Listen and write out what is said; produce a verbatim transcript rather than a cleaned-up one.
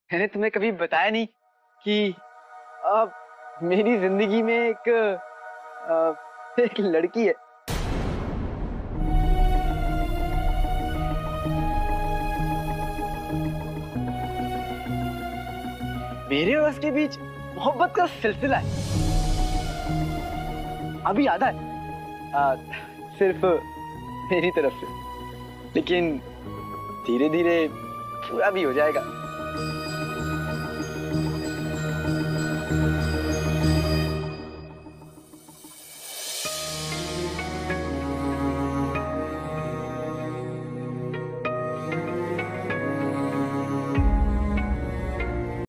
मैंने तुम्हें कभी बताया नहीं कि अब मेरी जिंदगी में एक अ, एक लड़की है। मेरे और उसके बीच मोहब्बत का सिलसिला है। अभी आधा है, आ, सिर्फ मेरी तरफ से, लेकिन धीरे धीरे पूरा भी हो जाएगा।